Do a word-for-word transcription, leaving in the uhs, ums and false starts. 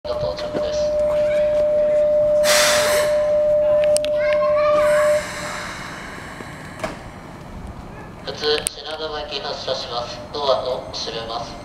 到着です。普通品川駅発車します。ドアと閉めます。